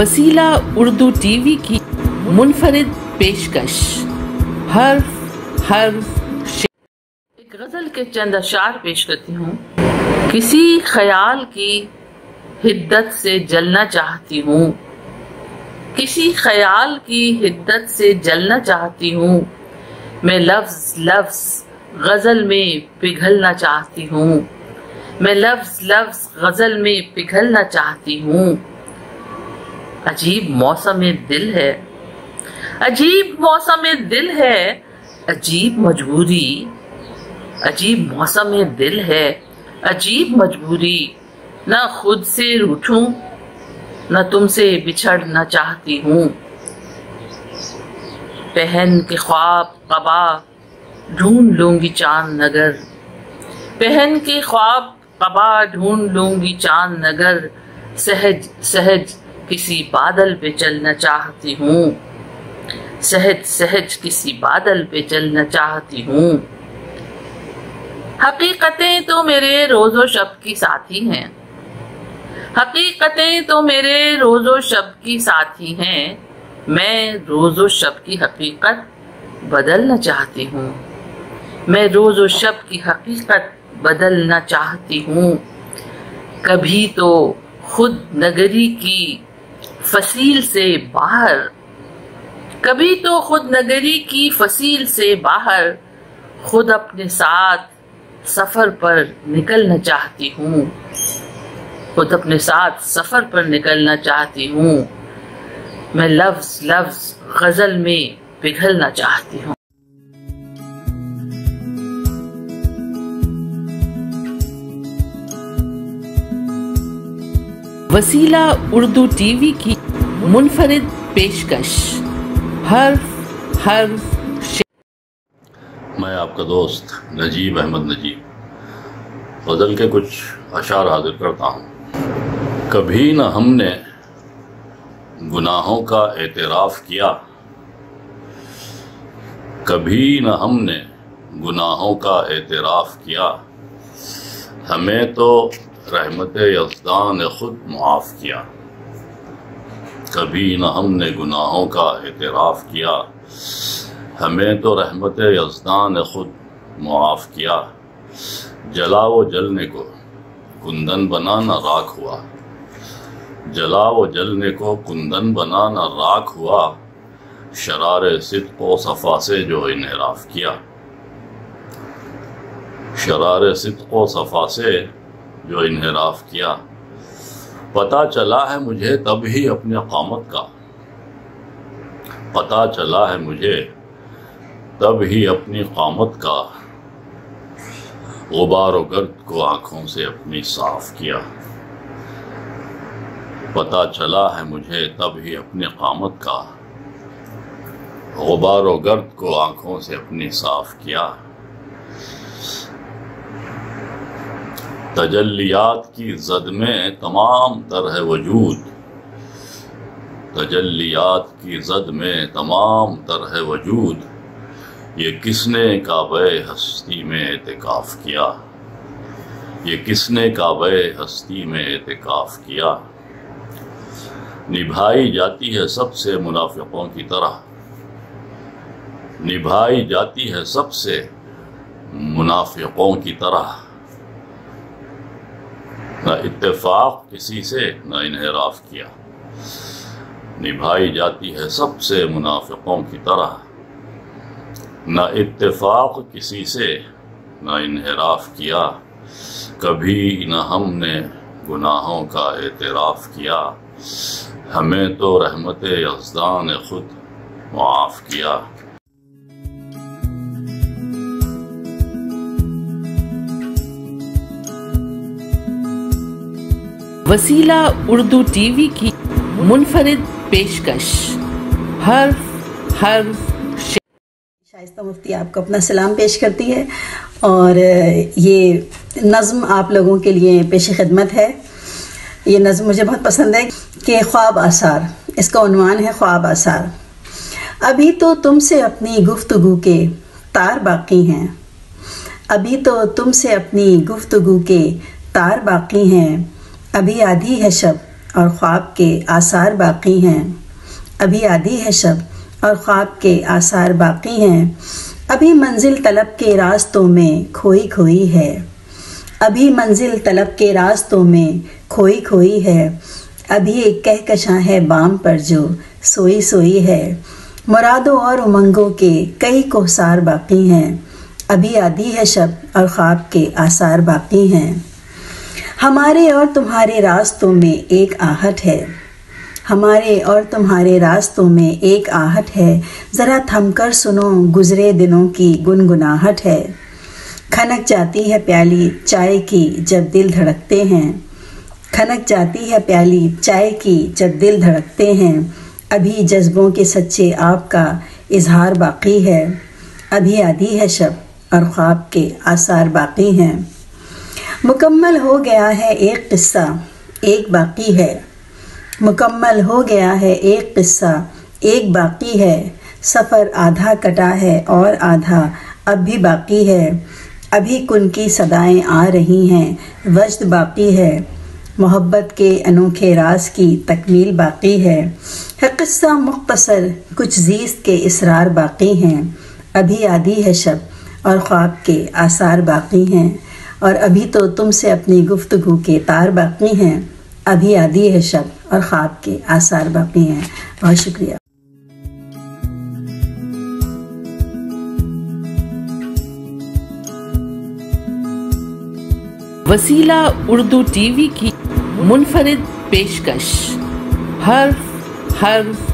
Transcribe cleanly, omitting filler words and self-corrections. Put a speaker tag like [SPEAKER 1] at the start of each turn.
[SPEAKER 1] वसीला उर्दू टीवी की मुनफरिद पेशकश हर्फ एक गजल के चंद अशार पेश करती हूँ। किसी ख्याल की हिद्दत से जलना चाहती हूँ, किसी ख्याल की हिद्दत से जलना चाहती हूँ। मैं लफ्ज लफ्ज गजल में पिघलना चाहती हूँ, मैं लफ्ज लफ्ज गजल में पिघलना चाहती हूँ। अजीब मौसम दिल है, अजीब मौसम दिल है, अजीब मजबूरी, अजीब मौसम दिल है, अजीब मजबूरी। न खुद से रूठूं न तुमसे बिछड़ना चाहती हूँ। पहन के ख्वाब कबा ढूंढ लूंगी चांद नगर, पहन के ख्वाब कबा ढूंढ लूंगी चांद नगर। सहज सहज किसी बादल पे चलना चाहती हूँ, सहज सहज किसी बादल पे चलना चाहती हूँ। हकीकतें तो मेरे रोजो शब की साथी हैं, हकीकतें तो मेरे रोजो शब की साथी हैं। मैं रोजो शब की हकीकत बदलना चाहती हूँ, मैं रोजो शब की हकीकत बदलना चाहती हूँ। कभी तो खुद नगरी की फसील से बाहर, कभी तो खुद नगरी की फसील से बाहर, खुद अपने साथ सफर पर निकलना चाहती हूँ, खुद अपने साथ सफर पर निकलना चाहती हूँ। मैं लफ्ज लफ्ज गजल में पिघलना चाहती हूँ। वसीला उर्दू टीवी की मुनफरिद पेशकश हर्फ
[SPEAKER 2] मैं आपका दोस्त नजीब अहमद नजीब गज़ल के कुछ अशार हाजिर करता हूँ। कभी न हमने गुनाहों का एतराफ़ किया, कभी न हमने गुनाहों का एतराफ़ किया। हमें तो रहमत यज़दान ने खुद मुआफ़ किया, कभी न हमने गुनाहों का एतराफ़ किया। हमें तो रहमत यज़दान ने खुद मुआफ़ किया। जला वो जलने को कुंदन बना न राख हुआ, जला वो जलने को कुंदन बना न राख हुआ। शरारे सिद्क़ व सफ़ा से जो इन्हिराफ़ किया, शरारे सिद्क़ व सफ़ा से जो इन्हिराफ़ किया। पता चला है मुझे तब ही अपने क़ामत का, पता चला है मुझे तब ही अपनी क़ामत का। गुबार व गर्द को आँखों से अपनी साफ़ किया, पता चला है मुझे तब ही अपनी क़ामत का। गुबार व गर्द को आँखों से अपनी साफ़ किया। तजल्लियात की ज़द में तमाम तर है वजूद, तजल्लियात की ज़द में तमाम तर है वजूद। ये किसने काबे हस्ती में एतिकाफ़ किया, ये किसने काबे हस्ती में एतिकाफ़ किया। निभाई जाती है सबसे मुनाफिकों की तरह, निभाई जाती है सबसे मुनाफिकों की तरह। न इत्तेफाक किसी से न इन्हिराफ किया, निभाई जाती है सबसे मुनाफिकों की तरह। न इत्तेफाक किसी से न इन्हिराफ किया। कभी न हमने गुनाहों का एतराफ़ किया। हमें तो रहमत यज़दान ने खुद मुआफ़ किया।
[SPEAKER 1] वसीला उर्दू टीवी की मुनफरिद पेशकश हर्फ
[SPEAKER 3] शाइस्ता मुफ्ती आपको अपना सलाम पेश करती है और ये नज़्म आप लोगों के लिए पेश खिदमत है। ये नज़्म मुझे बहुत पसंद है कि ख्वाब आसार, इसका उन्वान है ख्वाब आसार। अभी तो तुमसे अपनी गुफ्तगू के तार बाकी हैं, अभी तो तुमसे अपनी गुफ्तगू के तार बाकी हैं। अभी आधी है शब اور خواب کے آثار باقی ہیں، ابھی آدھی ہے شب اور خواب کے آثار باقی ہیں، ابھی منزل طلب کے راستوں میں کھوئی کھوئی ہے، ابھی منزل طلب کے راستوں میں کھوئی کھوئی ہے، ابھی ایک کہکشاں ہے بام پر جو سوئی سوئی ہے، مرادوں اور امنگوں کے کئی کوثار باقی ہیں، ابھی آدھی ہے شب اور خواب کے آثار باقی ہیں۔ ہمارے اور تمہارے راستوں میں ایک آہٹ ہے، ہمارے اور تمہارے راستوں میں ایک آہٹ ہے، ذرا تھم کر سنو گزرے دنوں کی گنگناہٹ ہے، کھنک جاتی ہے پیالی چائے کی جب دل دھڑکتے ہیں، کھنک جاتی ہے پیالی چائے کی جب دل دھڑکتے ہیں، ابھی جذبوں کے سچے آپ کا اظہار باقی ہے، ابھی آدھی ہے شب اور خواب کے آثار باقی ہیں۔ مکمل ہو گیا ہے ایک قصہ ایک باقی ہے، مکمل ہو گیا ہے ایک قصہ ایک باقی ہے، سفر آدھا کٹا ہے اور آدھا اب بھی باقی ہے، ابھی کن کی صدائیں آ رہی ہیں وجد باقی ہے، محبت کے انوکھے راز کی تکمیل باقی ہے قصہ مختصر کچھ زیست کے اسرار باقی ہیں، ابھی آدھی ہے شب اور خواب کے آثار باقی ہیں، اور ابھی تو تم سے اپنی گفتگو کے تار باقی ہیں، ابھی آدھی ہے شب اور خواب کے آثار باقی ہیں۔ بہت شکریہ۔
[SPEAKER 1] وسیلہ اردو ٹی وی کی منفرد پیشکش، حرف حرف